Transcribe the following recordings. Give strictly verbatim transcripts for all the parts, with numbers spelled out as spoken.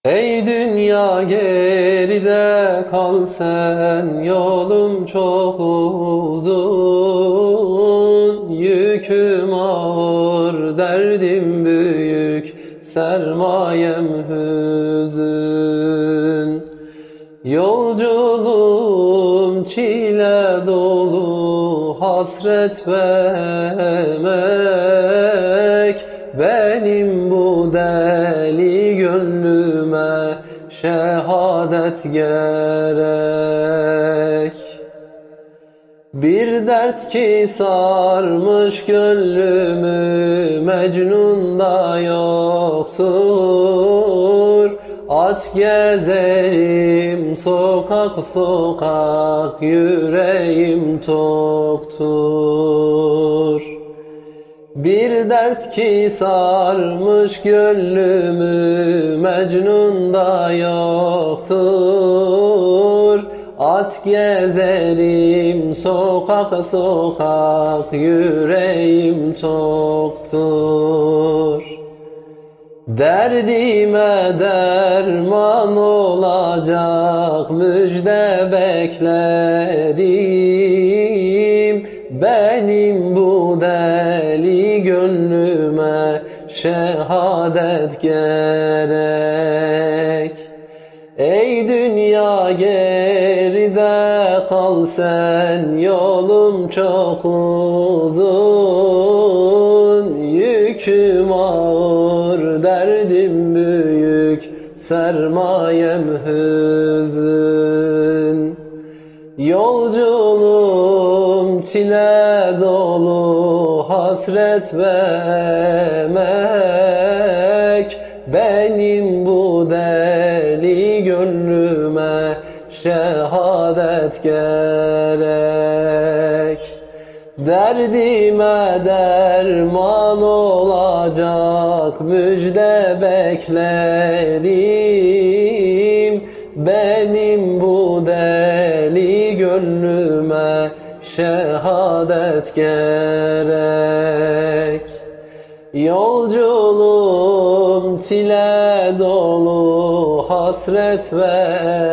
Ey dünya geride kal sen, yolum çok uzun, yüküm ağır, derdim büyük, sermayem hüzün. Yolculuğum çile dolu, hasret ve emek, benim bu deli gönlüme şehadet gerek. Bir dert ki sarmış gönlümü, Mecnun da yoktur. Aç gezerim sokak sokak, yüreğim toktur. Bir dert ki sarmış gönlümü, Mecnun da yoktur. At gezerim sokak sokak, yüreğim toktur. Derdime derman olacak müjde beklerim, benim bu deli gönlüme şehadet gerek. Ey dünya geride kal sen, yolum çok uzun, yüküm ağır, derdim büyük, sermayem hüzün. Yolculuğum çile dolu, hasret ve emek, benim bu deli gönlüme şehadet gerek. Derdime derman olacak müjde beklerim, benim bu deli gönlüme şehadet gerek. Yolculuğum çile dolu, hasret ve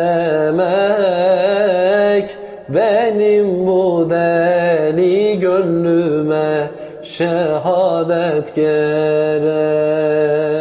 emek, benim bu deli gönlüme şehadet gerek.